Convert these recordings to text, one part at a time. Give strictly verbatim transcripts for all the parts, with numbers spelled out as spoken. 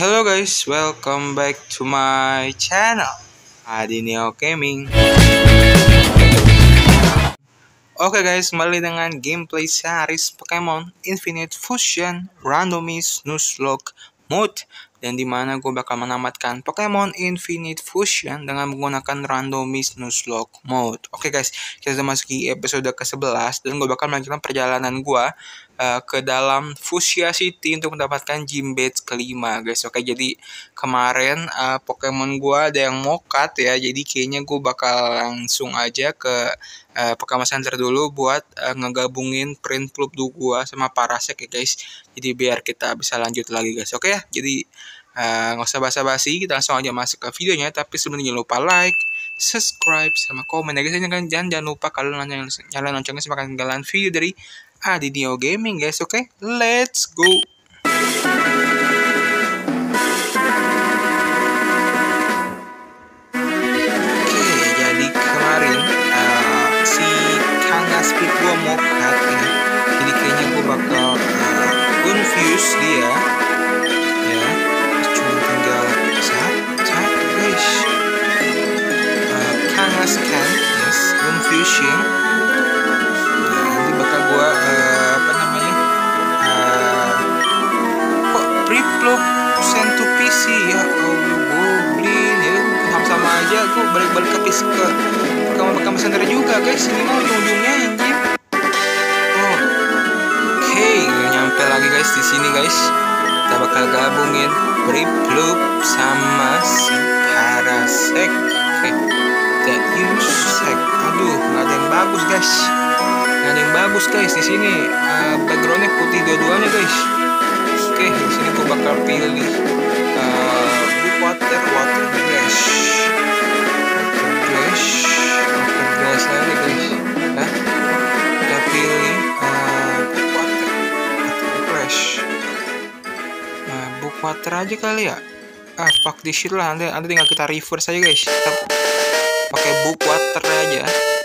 Hello guys, welcome back to my channel Adineo Gaming. Oke guys, kembali dengan gameplay series Pokemon Infinite Fusion Randomize Nuzlocke Mode, dan dimana gue bakal menamatkan Pokemon Infinite Fusion dengan menggunakan Randomize Nuzlocke Mode. Oke guys, kita sudah masuk di episode ke sebelas dan gue bakal melanjutkan perjalanan gue uh, ke dalam Fuchsia City untuk mendapatkan gym badge kelima guys. Oke, jadi kemarin uh, Pokemon gue ada yang mokat ya, jadi kayaknya gue bakal langsung aja ke uh, Pokemon Center dulu buat uh, ngegabungin print club gue sama Parasect ya guys. Jadi biar kita bisa lanjut lagi guys. Oke ya, jadi Uh, nggak usah basa-basi, kita langsung aja masuk ke videonya. Tapi sebelumnya jangan lupa like, subscribe, sama komen ya guys. Dan jangan, jangan lupa kalian nyalain loncengnya supaya kalian ketinggalan video dari Adineo Gaming guys. Oke, okay? Let's go. Oke, okay, jadi kemarin uh, si Kangaskhan gue mau cut ya. Jadi kayaknya gue bakal uh, confuse dia ya. Kangaskhan, yes, Confusion. Nah, nanti bakal gua uh, apa namanya? Uh, kok Prinplup send to P C ya? Oh, goblin ya, sama-sama aja. Gua balik-balik ke P C ke Pokemon Center juga guys. Ini mau ujung-ujungnya anjir. Oh, oke, okay. Nyampe lagi guys di sini guys. Kita bakal gabungin Prinplup sama si Parasect. Oke. Okay. Insect, aduh, nggak ada yang bagus guys, nggak ada yang bagus guys di sini. Uh, backgroundnya putih dua-duanya guys. Oke, di sini gue bakal pilih uh, water, water grass, water grass, water grass lagi guys. Nah, kita pilih uh, water, water grass. Nah, book water aja kali ya. Ah, fuck this shit lah. Nanti, nanti tinggal kita reverse aja guys. Kita pakai book water aja.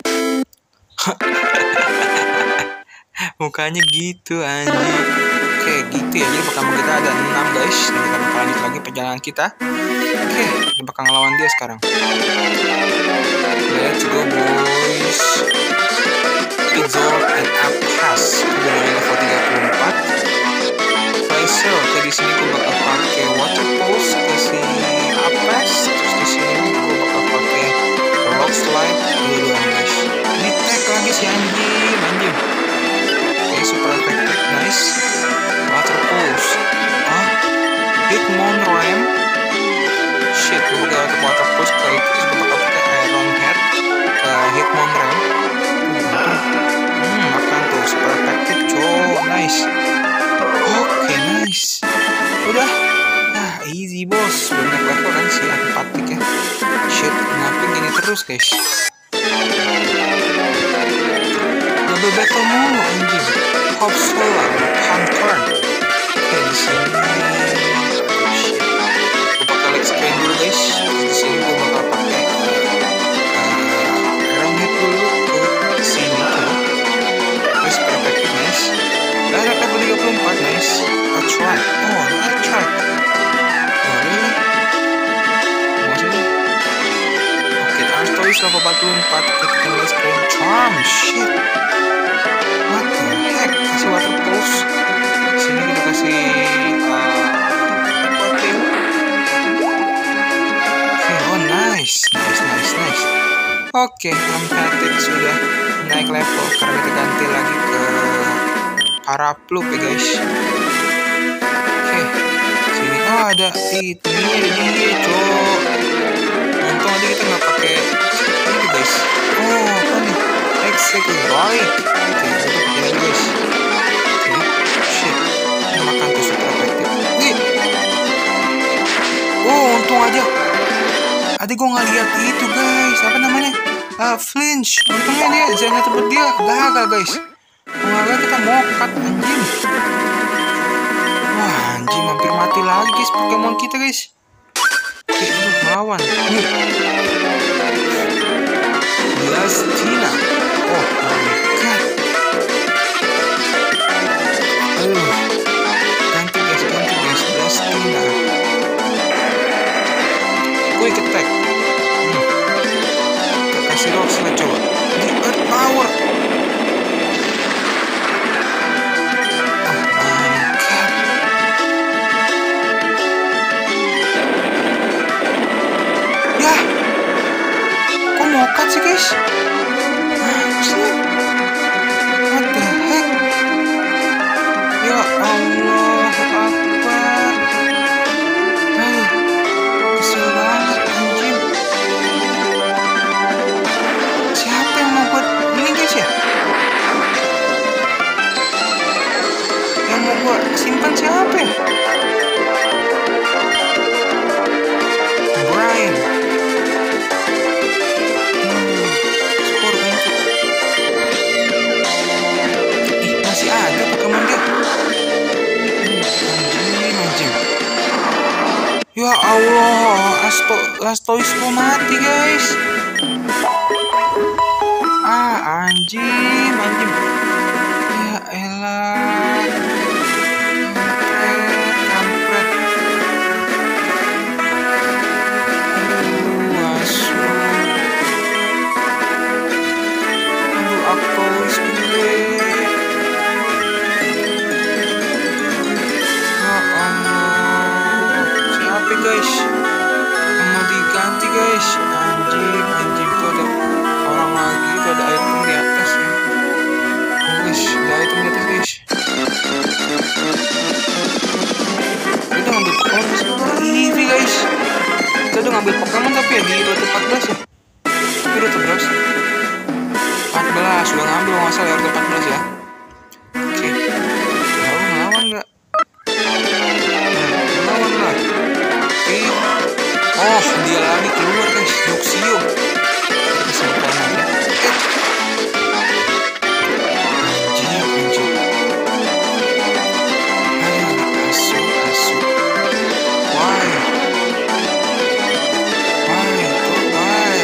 Mukanya gitu anjing. Oke, gitu ya. Jadi Pokemon kita ada enam guys. Nanti kita bakal lanjut lagi perjalanan kita. Oke, kita bakal ngelawan dia sekarang. Let's go boys. Pixel and Appas. Udah level tiga puluh empat. Tracer. Oke, di sini gue bakal pakai Water Pulse ke si Appas. Terus di sini gue bakal pakai Rock Slide dua-duanya guys. Ini tag lagi si anjing, anjing. Oke, super effective, nice. Water Pulse. Ah, Hitmonram. Shit, gue bakal pakai Water Pulse ke itu. Terus gue bakal pakai Iron Head ke Hitmonram. Hmm, makan tuh, super effective, cow, nice. Oke, nice. Udah. Nah, easy bos. Udah naik level kan si Antipatik ya. Shit, kenapa gini terus guys? Double battle mulu anjing. Hop solar, Hunter. Oke, di sini. Shit. Gue bakal explain dulu guys. Di sini gue bakal pakai uh, Iron Head dulu ke sini tuh. Terus perfect nice. Nah, level tiga puluh empat nice. Attract. Oh, attract. Artois level empat puluh empat, kita lihat screen charm, shit. What the heck? Kasih water pulse. Sini kita kasih uh, oke, okay, oh nice, nice, nice, nice. Oke, okay, Amphatic sudah naik level karena kita ganti lagi ke Paraplup ya guys. Oke, okay. Sini oh ada ini ada dia cok. Untung aja kita nggak pakai ini guys. Oh apa nih? Execute balik. Oke, kita pakai lagi guys. Oke, shit. Ini makan tuh super efektif. Nih. Oh untung aja. Tadi gue nggak lihat itu guys. Apa namanya? Uh, flinch. Untungnya dia jangan tebet dia gagal guys. Gagal kita mokat anjing. Wah anjing hampir mati lagi guys Pokemon kita guys. Oke, aduh melawan. Nih. Blastina. Oh my god. Aduh. Ganti guys, ganti guys. Blastina. guys. Anjir. What the heck? Ya Allah Akbar. Aduh, kesel banget anjing. Siapa yang mau buat ini guys ya? Yang mau gua simpan siapa ya? Brian. Hmm, skor kan tuh. Ih, masih ada Pokemon dia. Hmm, anjing, anjing. Ya Allah, Asto, Blastoise mati guys. Ah, anjing, anjing. Ya elah. Kampret, kampret. Aduh, asu. Aduh, Blastoise gue. Ya Allah. Siapa guys? Yang mau diganti guys? Anjing, anjing. Tuh ada orang lagi. Tuh ada item di atas ya. Oh, guys, ada item di atas guys. Kita udah ngambil Pokemon di Eevee guys. Kita udah ngambil Pokemon tapi ya di Rute empat belas ya. Ini Rute berapa sih? empat belas. Udah ngambil nggak salah ya Rute empat belas ya. Oke. Lalu ngelawan nggak? Nah, ngelawan lah. Oke. Oh, dia lagi keluar guys. Luxio. Kita simpan aja. Eh. Anjing, anjing. Ayo, asu, asu. Why? Why? Tuh, why?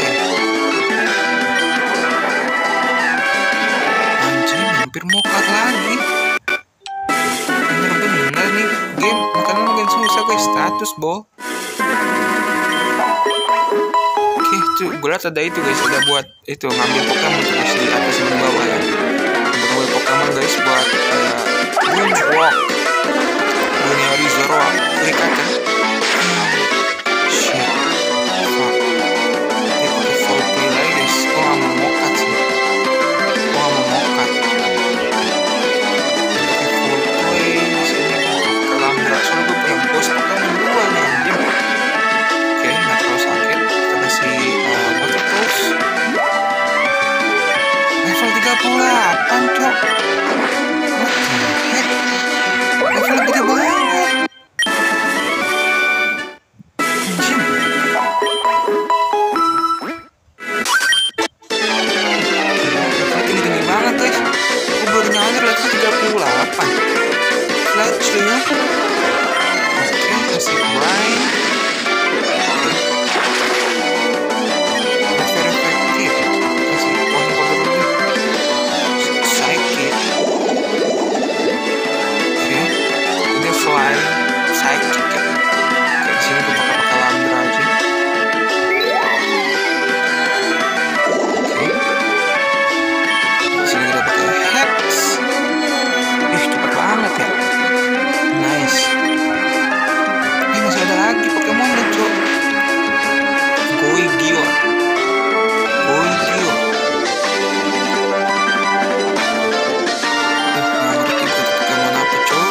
Anjing, hampir mokat lagi. Bener-bener nih game. Makanya makin susah guys. Status, bo. Oke, tuh gue liat ada itu guys. Ada buat itu ngambil Pokemon tuh guys di atas dan bawah ya. Untuk ngambil Pokemon guys buat uh, Moonwalk. Dunia Rizoro. Klik aja. Shit. Fuck. Dia pakai full play lagi guys. Gue gak mau mokat sih. Gue gak mau mokat. Dia pakai full play. Disini gue pakai Lambda. Soalnya gue punya bos Pokemon dua nih anjing. Oke, gak terlalu sakit. Kita kasih uh, Water Pulse. Level tiga puluh delapan cok. What the heck? Level gede banget. Anjing. Level tinggi-tinggi banget guys. Gue baru nyadar level tiga puluh delapan. Lihat cuy. Oke, kasih Brian. Very effective. Kasih poin power dulu. Psychic. Oke. Ini fly psychic ya. Oke, di sini gue pakai pakai Lambda aja. Oke. Di sini kita pakai Hex. Ih, cepet banget ya. Nice. Ini masih ada lagi Pokemon nih, cok. Goigio. Goigio. Eh, nggak ngerti gue tuh Pokemon apa, cok.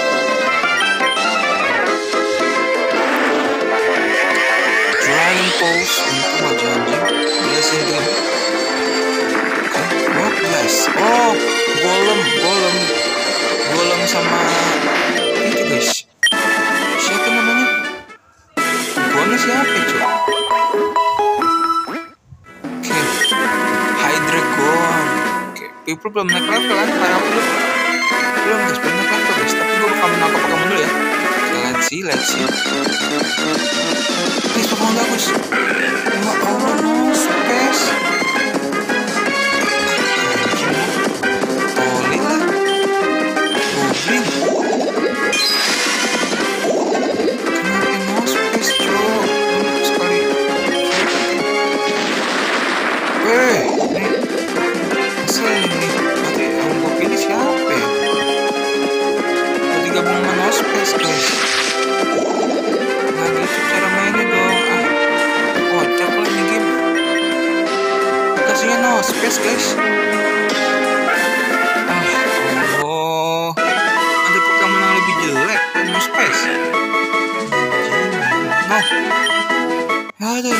Dragon Pulse. Untung aja anjing. Blessing game. Oke, what bless? Oh, Golem, Golem. Golem sama itu guys. Siapa namanya? Golem siapa, cok? Oke, Hydreigon. Oke, people belum naik level kan? Para belum, belum guys, belum naik level guys. Tapi gue bakal menangkap Pokemon dulu ya. Oke, let's see, let's see. Guys, Pokemon bagus. Ya Allah, no space. Toli lah. Goblin. Kenapa no space, cok? Sekali. Weh, nih. Asal nih. Berarti yang gue pilih siapa ya? Berarti gabung sama no space, guys. Nah, gitu cara mainnya dong. Ah, kocak lah nih game. space guys. Ah Allah, ada Pokemon yang lebih jelek dari no space. No, aduh.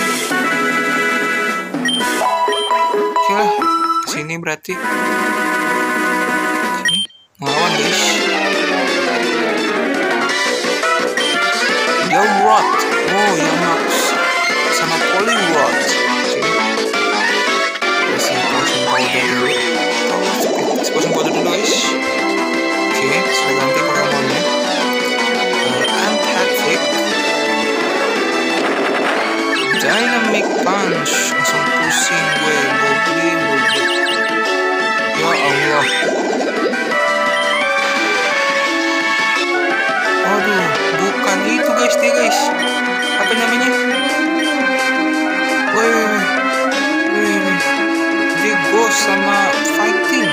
Oke lah, kesini berarti. Oke, ngelawan guys. Yamrot, oh Yamax sama Poliwrath. Oke, kasih potion powder dulu. Potion powder dulu guys. Oke, sudah ganti Pokemonnya. Antatric, Dynamic Punch, langsung pusing gue. Goblin, goblin. Ya Allah. Aduh, bukan itu guys, dia guys. Apa namanya? Woi, woi, woi, woi. Dia ghost sama fighting.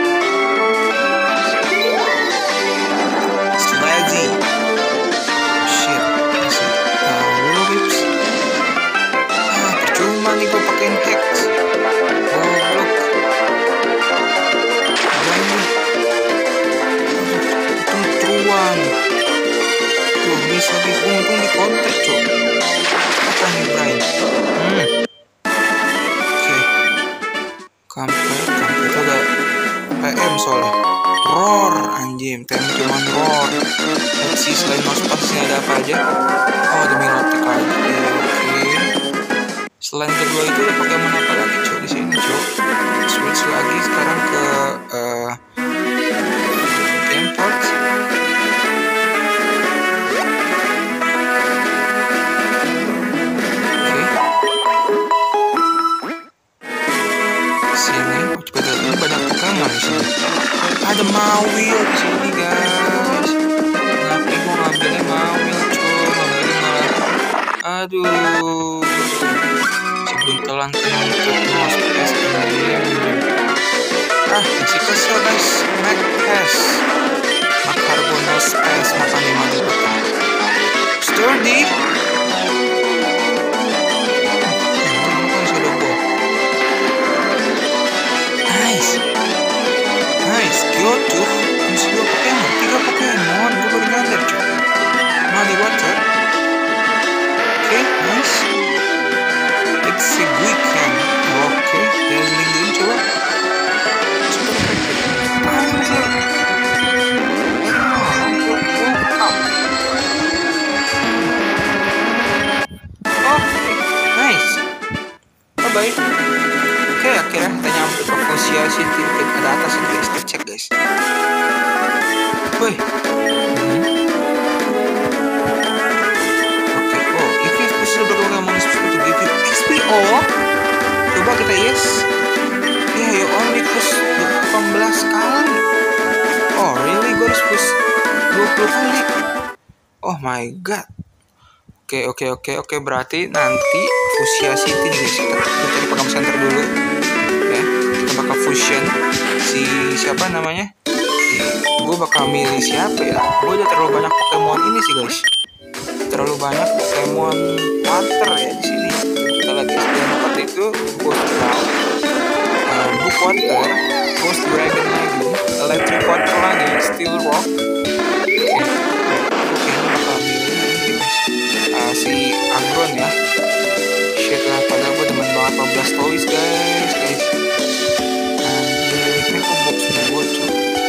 Slazzy. Shit. Masih tahu lu guys. Ah, percuma nih gue pakein Hex. Goblok. Jangan. Aduh, truan. Tuh, bisa lagi untung di kontak, cok. Apa nih, Brian? Hmm. Oke. Okay. Kampret, kampret itu ada P M soalnya. Roar, anjing. T M cuma roar. Let's see, selain Nosepass ini ada apa aja? Oh, ada Milotic lagi. Oke. Okay. Selain kedua itu ada Pokemon apa lagi, cok, di sini, cok? Switch lagi sekarang ke uh, Temport. Ada Mawile di sini guys. Kenapa gue ngambilnya Mawile, cuy? Ngambilnya malah, aduh, si buntelan penuntut Nosepass ini. Ah, masih kesel guys. Magpass, Magcargo Nosepass, makan lima ribu. Sturdy. Nice. Nice, Kyoto, masih dua Pokemon, tiga Pokemon, gue baru nyadar cuy. Muddy Water. Oke, okay, nice. Exeguican. Oke, okay, dazzling dulu coba. Super effective. Anjir. Oh, nice. Bye bye. Oke, okay, akhirnya kita nyampe ke Fuchsia City. Ada atas guys, kita cek guys. Woi. Hmm. Oke, okay. Oh, if you special Pokemon is supposed to give you X P. Oh, coba kita yes. Yeah, you only push delapan belas kali. Oh, really? Gue harus push dua puluh kali. Oh my god. Oke, okay, oke, okay, oke, okay, oke. Okay. Berarti nanti Fuchsia City nih guys. Kita cari Pokemon Center dulu. Bakal fusion si siapa namanya? Gue bakal milih siapa ya? Gue udah terlalu banyak Pokemon ini sih guys. Terlalu banyak Pokemon water ya di sini. Kita lihat guys, yang empat itu Ghost Ground, uh, Book Water, Ghost Dragon lagi, Electric Water lagi, Steel Rock. Oke, okay. Oke, ini bakal milih ini guys. Uh, si Agron ya. Shit lah, padahal gue demen banget Blastoise guys, guys. Ini kok box bocor.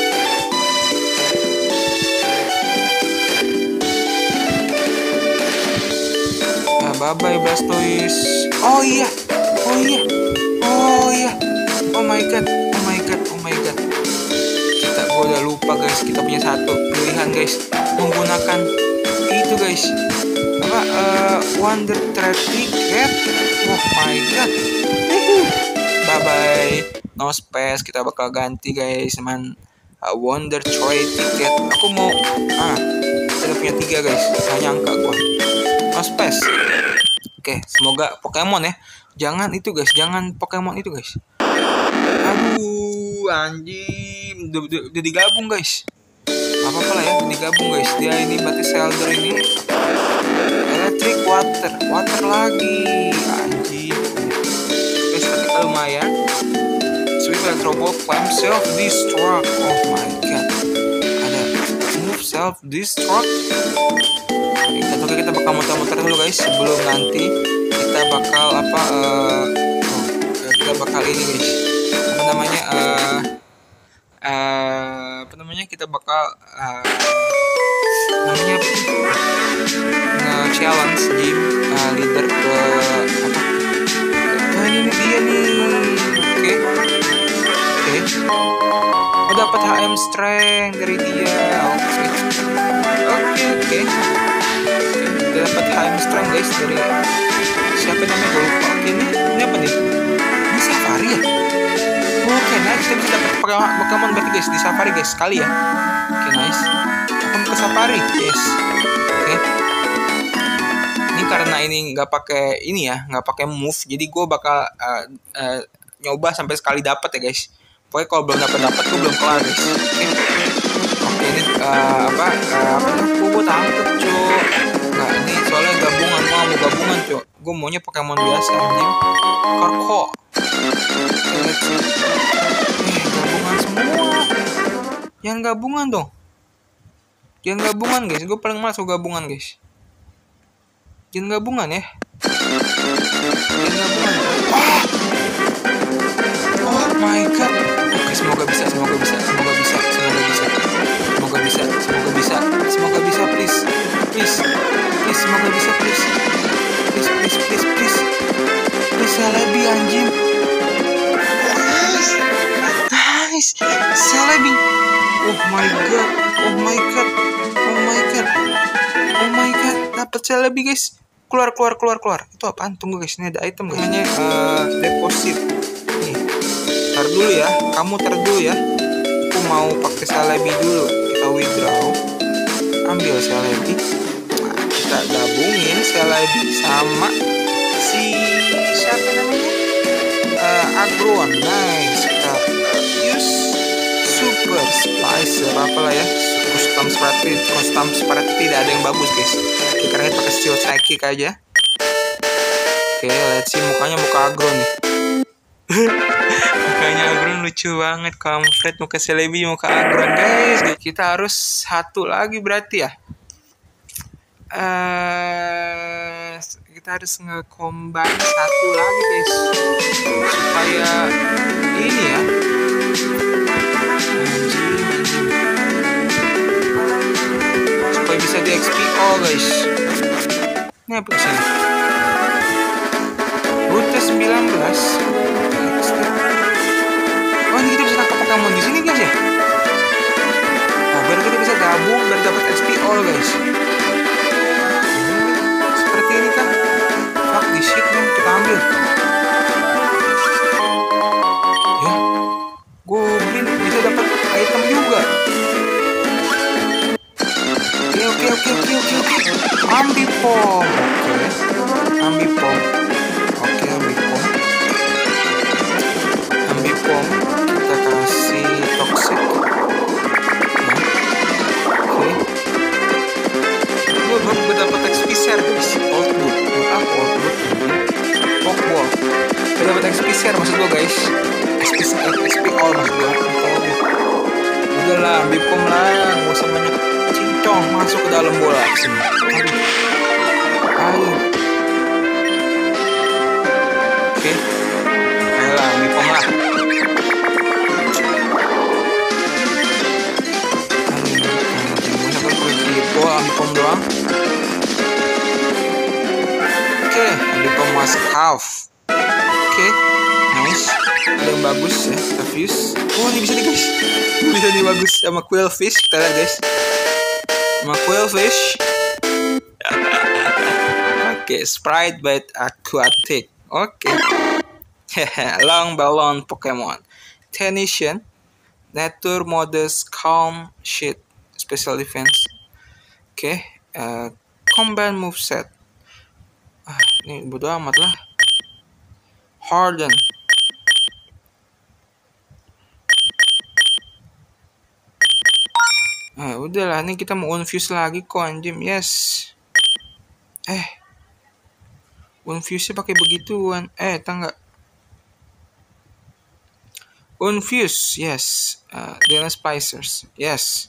Nah, bye bye Blastoise. Oh iya, oh iya, oh iya. Oh my god, oh my god, oh my god. Kita, gue udah lupa guys. Kita punya satu pilihan guys, menggunakan itu guys. Apa? Uh, Wonder Trap Ticket. Oh my god. Bye bye. Nosepass kita bakal ganti guys, man. Uh, Wonder Trade Ticket. Aku mau ah, kita punya tiga guys. Gak nyangka gua. Nosepass. Oke, semoga Pokemon ya. Jangan itu guys, jangan Pokemon itu guys. Aduh, anjing. Udah, udah, udah digabung guys. Apa apa lah ya, udah digabung guys. Dia ini berarti Shellder ini. Electric Water, Water lagi. Anjing. Guys, ketika lumayan. Electroball climb self destruct. Oh my god. Ada move self destruct. Oke, kita bakal muter-muter dulu guys sebelum nanti kita bakal apa uh, oh, kita bakal ini guys. Apa namanya uh, uh, apa namanya kita bakal uh, namanya nge-challenge gym uh, leader ke apa? Nah, ini dia nih. Oke. Oke. Oh, dapat H M strength dari dia. Oke. Oke, oke. Kita dapat H M strength guys dari siapa namanya gue lupa. Oke, ini ini apa nih? Ini Safari ya? Oke, nice. Kita bisa dapat Pokemon berarti guys di Safari guys sekali ya. Oke, nice. Akan ke Safari. Yes. Oke. Ini karena ini nggak pakai ini ya, nggak pakai move, jadi gue bakal uh, uh, nyoba sampai sekali dapat ya guys. Pokoknya kalau belum dapat dapat gue belum kelar guys. Oke, oke ini uh, apa uh, apa nih? Gue tangkep cuy. Nah ini soalnya gabungan, gue mau gabungan cuy. Gue maunya Pokemon biasa anjing. Karko. Eh gabungan semua. Jangan gabungan dong. Jangan gabungan guys. Gue paling malas gabungan guys. Jangan gabungan ya. Jangan gabungan. Oh, oh my god. Oke, semoga bisa, semoga bisa, semoga bisa, semoga bisa, semoga bisa, semoga bisa, semoga bisa, please, please, please, semoga bisa, please, please, please, please, please, please, Celebi anjing. Nice, Celebi. Oh my god, oh my god, oh my god, oh my god, dapat Celebi guys. Keluar, keluar, keluar, keluar. Itu apaan? Tunggu guys, ini ada item guys. Namanya uh, deposit. Nih, tar dulu ya. Kamu tar dulu ya. Aku mau pakai Celebi dulu. Kita withdraw. Ambil Celebi. Nah, kita gabungin Celebi sama si siapa namanya? Uh, Agron. Nice. Kita use Super Splicer apalah ya. Custom seperti custom seperti tidak ada yang bagus guys. Karena kita pakai steel psychic aja. Oke, okay, let's see mukanya muka Agron nih. Mukanya Agron lucu banget, kampret muka Celebi muka Agron guys. Kita harus satu lagi berarti ya. Uh, kita harus nge-combine satu lagi guys supaya ini ya. Supaya bisa di X P all guys. Ini apa sih? Rute sembilan belas. Oh, ini kita bisa tangkap Pokemon di sini guys ya. Nah, biar kita bisa gabung biar dapat X P all guys. Seperti ini kan. Fuck this shit man, kita ambil. Ya. Goblin bisa dapat item juga. Oke oke oke oke oke. Ambipom. Oke. Ambipom. Oke, Ambipom. Ambipom kita kasih toxic. Oke. Gue baru dapat X P share guys. Output. Apa output? Pokeball. Kita dapat X P share maksud gue guys. X P X P all maksud gue. Udah lah, Ambipom lah. Gak usah banyak cincong masuk ke dalam bola sini. Ayo. Oke. Ayolah, Ambipom lah. Ayo, Ambipom doang. Oke, Ambipom was half. Oke, nice. Ada yang bagus ya, Tavius. Oh, ini bisa nih guys. Bisa nih bagus sama Quillfish. Kita lihat guys. Sama Quillfish. Oke, okay, Sprite Bite Aquatic. Oke. Okay. Long Balloon Pokemon. Tension. Nature Modus Calm Shit. Special Defense. Oke. Okay. Uh, Combine Moveset. Ah, ini bodo amat lah. Harden. Nah, udahlah, ini kita mau infuse lagi kok anjim. Yes. Eh. Infuse pakai begituan. Eh, tangga. Unfuse, yes. Uh, Dylan Splicers, yes.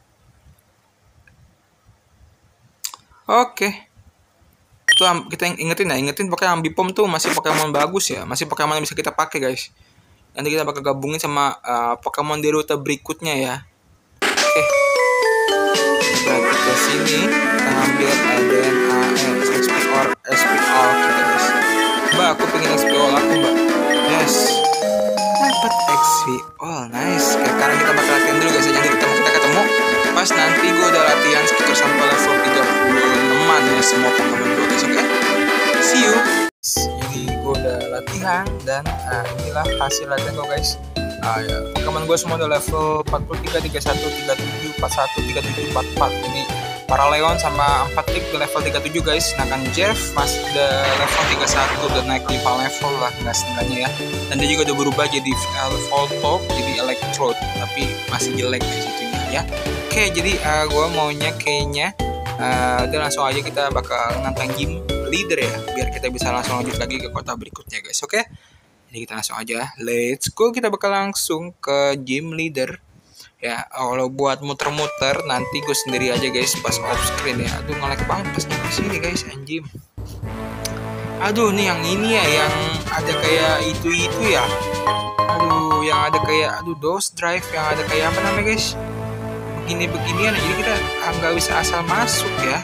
Oke. Okay. Itu kita ingetin ya, ingetin pakai Ambipom tuh masih Pokemon bagus ya, masih Pokemon yang bisa kita pakai guys. Nanti kita bakal gabungin sama uh, Pokemon di rute berikutnya ya. Oke. Okay. Berarti ke sini kita ambil D N A, eh, X P or S P all kita guys. Mbak, aku pengen X P all aku mbak. Yes. Dapat X P all, nice. Sekarang kita bakal latihan dulu guys. Jadi kita kita ketemu pas nanti gue udah latihan sekitar sampai level tiga puluh enam ya semua Pokemon gue guys. Oke. Okay? See you. Jadi gue udah latihan dan uh, inilah hasil latihan gue guys. Uh, ya, Pokemon gue semua udah level empat puluh tiga, tiga puluh satu, tiga puluh tujuh, empat puluh satu, tiga puluh tujuh, empat puluh empat. Jadi para Leon sama empat tick ke level tiga puluh tujuh guys. Sedangkan Jeff masih udah level tiga puluh satu, udah naik lima level lah nggak setengahnya ya. Dan dia juga udah berubah jadi Voltorb, jadi Electrode, tapi masih jelek guys itunya ya. Oke, jadi uh, gue maunya kayaknya uh, udah langsung aja kita bakal nantang gym leader ya, biar kita bisa langsung lanjut lagi ke kota berikutnya guys. Oke, jadi kita langsung aja, let's go. Kita bakal langsung ke gym leader ya. Kalau buat muter-muter nanti gue sendiri aja guys pas off screen ya. Aduh nge-lag banget pas nyampe sini guys anjim. Aduh nih yang ini ya, yang ada kayak itu-itu ya. Aduh yang ada kayak aduh DOS drive yang ada kayak apa namanya guys, begini-beginian. Jadi kita nggak bisa asal masuk ya.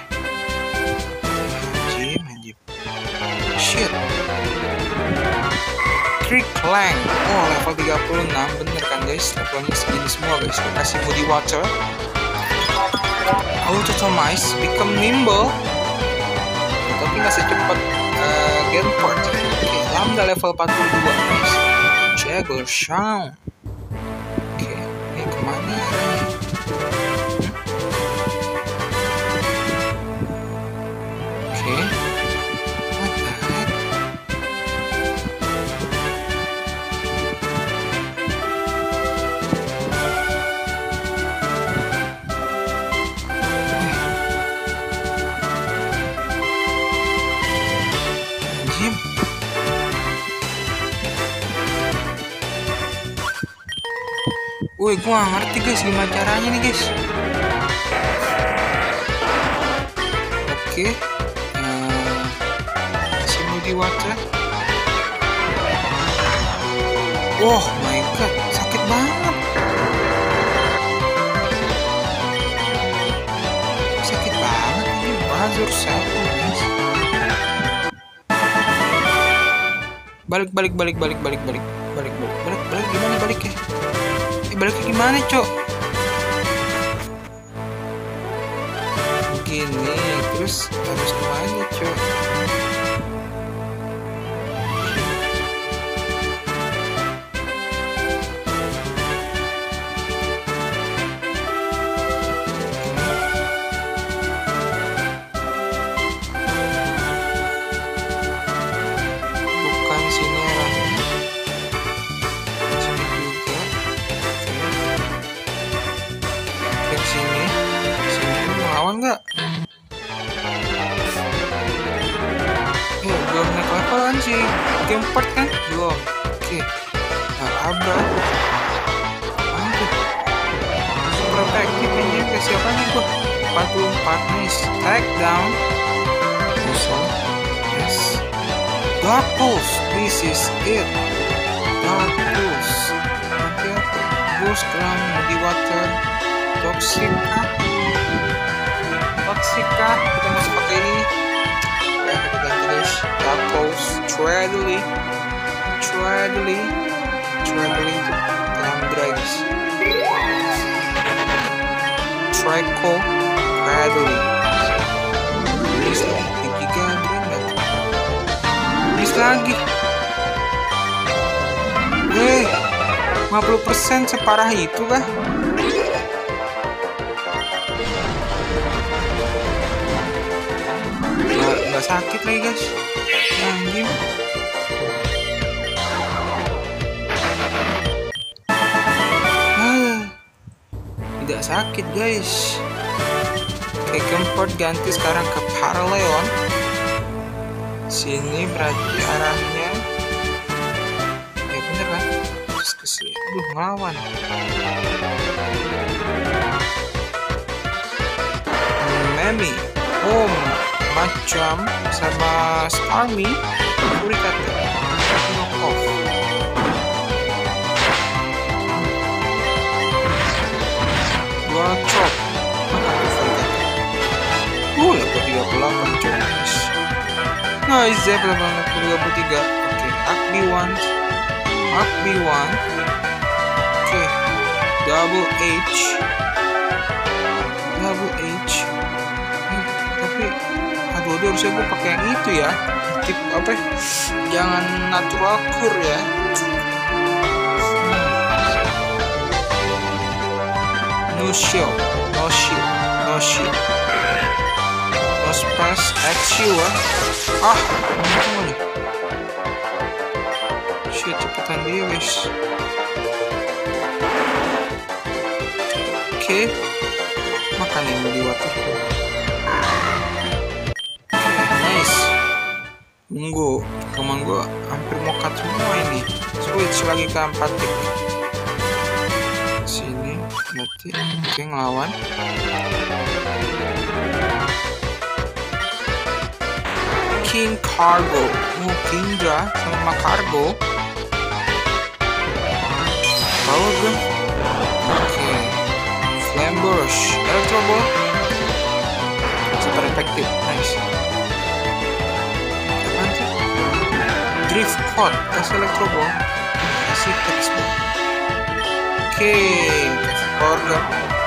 Anjim anjim. Shit. Tricklang, oh level tiga puluh enam, bener kan guys, levelnya segini semua guys. Kita kasih Moody Water, Autotomize, Become Nimble, tapi nggak secepat uh, Genport. Oke, okay, Lambda level empat puluh dua guys. Jagger Sound. Oke, okay, ini kemana arahnya? Oke, okay. What the heck? Woi, gua gak ngerti guys gimana caranya nih guys. Oke, uh, kasih Moody Water. Oh my god, sakit banget. Sakit banget ini Buzzer satu guys. Balik balik balik balik balik balik balik balik balik balik gimana balik ya? Eh baliknya gimana cok? Gini terus harus kemana cok? Bukan sini arahnya. Sini juga. Oke. Sini, sini melawan nggak? Eh belum naik level kan sih? Genport kan? Belum. Oke. Nah, Abra. Mantap. Protektif ini ke siapa nih gua? empat puluh empat nice. Tag down. Musuh. Yes. Dark Pulse. This is it. Dark Pulse. Oke. Boost ground Moody Water. Toxica. Toxica. Kita masih pakai ini. Ya kita ganti guys. Dark Pulse. Treadly. Treadly. Treadly itu Calandra guys. Trico. Treadly. Please lagi tiga Brenda. Please lagi. Weh, lima puluh persen separah itu kah? Nggak, nggak sakit lagi guys. Anjing. Ah, tidak sakit guys. Oke, Genport ganti sekarang ke Paraleon. Sini berarti arahnya ya bener kan? Terus ke sih? Aduh, ngelawan. Memi. Oh, macam sama Starmie. Furikate. Knock off. Dua chop. Makan Furikate. Uh, level tiga puluh delapan conis. Nice, level tiga puluh tiga. Oke, okay. Akbi one. Akbi one. Oke, okay. Double H. Double H. Hmm, tapi aduh, aduh harusnya gue pakai yang itu ya. Tip apa? Jangan natural cure ya. No shield, no shield, no shield. No space, X U ah. Ah, untung nih. Shit, cepetan dia guys. Oke, okay. Makan yang di water. Nice. Tunggu, teman gue hampir mau cut semua ini. Switch lagi ke empatik. Sini, berarti oke okay, ngelawan. King Cargo. Oh, Kingdra sama Cargo. Power gun. Oke. Okay. Flame Burst. Electro Ball. Super efektif. Nice. Apaan sih? Drift Code. Kasih Electro Ball. Kasih Text Ball. Oke. Okay. Kasih Power gun.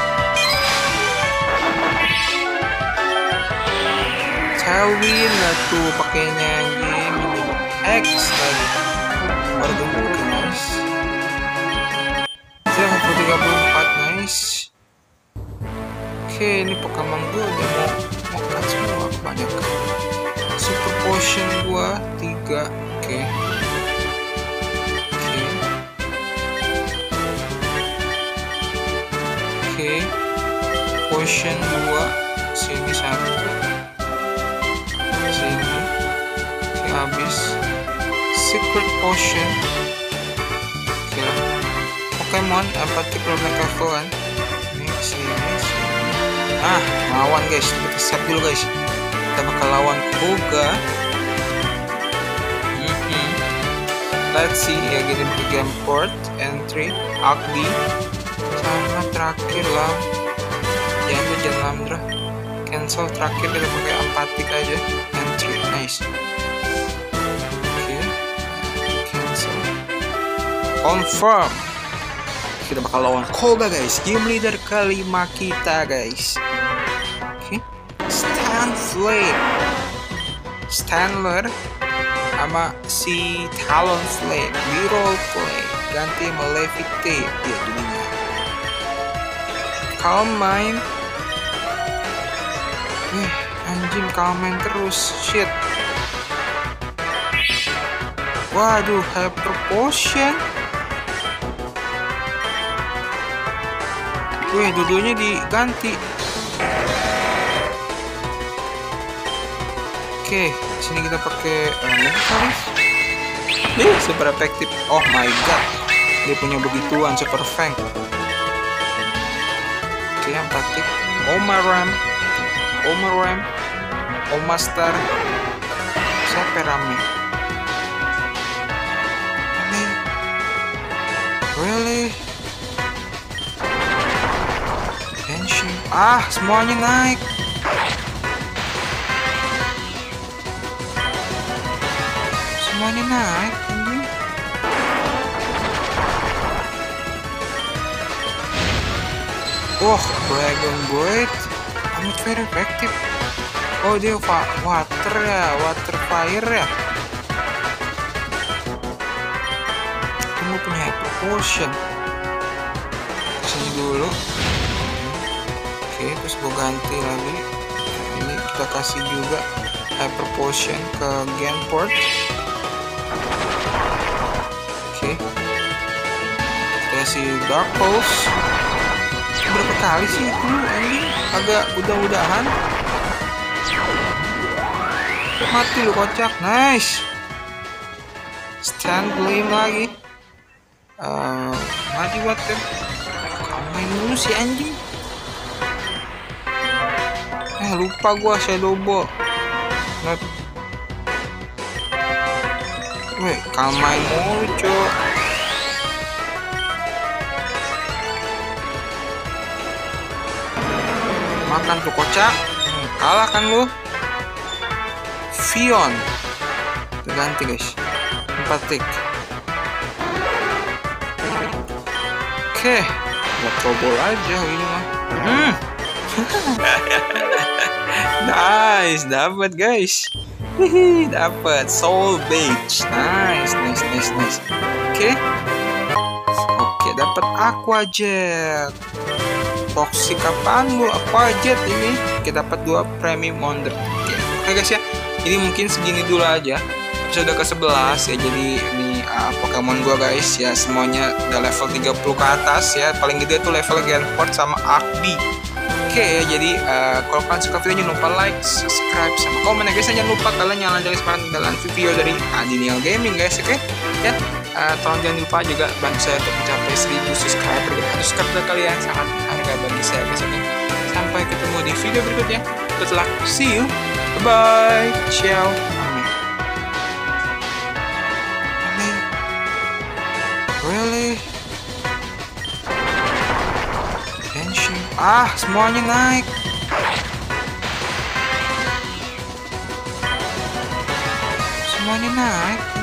Tailwind lah tuh pakainya anjing. X lagi. Power gun. Oke, okay, nice. Level tiga puluh empat, nice. Oke, okay, ini Pokemon gue udah mau mau cut semua kebanyakan. Super Potion gue tiga, oke. Okay. Oke. Okay. Oke. Okay. Potion dua, sini satu. Sini. Oke, okay, habis. Secret Potion. Oke okay lah. Pokemon empathy level kan. Ini sini, sini. Ah, lawan guys. Kita set dulu guys. Kita bakal lawan Koga. Mm-hmm. Let's see ya, gini di game port entry Akbi sama terakhir lah. Jangan tuh jangan lamdra. Cancel terakhir kita pakai empatik aja. Entry, nice. Oke, okay. Cancel. Confirm. Kita bakal lawan Koga guys, game leader kelima kita guys. Oke, okay. Stan Flame, Stanler sama si Talon Flame, di role play ganti Maleficate ya jadinya. Calm Mind, eh anjing Calm Mind terus, shit. Waduh, Hyper Potion. Wih, dua-duanya diganti. Oke, sini kita pakai random kali. Ih, super efektif. Oh my god, dia punya begituan super fang. Oke, empatik. Omaram, Omaram, Omastar. Siapa rame? Ini, really? Ah, semuanya naik. Semuanya naik ini. Oh, Dragon Blade amat very effective. Oh, dia water ya, water fire ya. Kamu punya Hyper Potion. Sini dulu. Oke, terus gue ganti lagi. Ini kita kasih juga Hyper Potion ke Genport. Oke, kita kasih Dark Pulse. Berapa kali sih itu ini agak udah-udahan. Mati lu kocak. Nice. Stand Gleam lagi. uh, mati water. Kamu main dulu si anjing. Eh lupa gua Shadow Ball. Not. Weh, kalmain mulu cok. Makan tuh kocak. Hmm, kalah kan lu. Fion. Ganti guys. Empat tick. Oke, buat trouble aja ini mah. Hmm. Nice, dapat guys. Hihi, dapat Soul Beach. Nice, nice, nice, nice. Oke. Oke, dapat Aqua Jet. Toxic apaan lu? Aqua Jet ini. Kita dapat dua premium wonder. Oke, oke guys ya. Ini mungkin segini dulu aja. Sudah ke sebelas ya. Jadi ini uh, Pokemon gua guys ya, semuanya udah level tiga puluh ke atas ya. Paling gede tuh level Genport sama Arcbee. Oke ya, jadi uh, kalau kalian suka videonya jangan lupa like, subscribe, sama komen ya guys. Jangan lupa kalian nyalain lonceng sepanjang video dari Adinial Gaming guys, oke? Ya, uh, tolong jangan lupa juga bantu saya untuk mencapai seribu subscriber. Subscriber kalian sangat berharga bagi saya guys, oke? Sampai ketemu di video berikutnya. Good luck, see you, bye, ciao. Really? Ah, semuanya naik. Semuanya naik.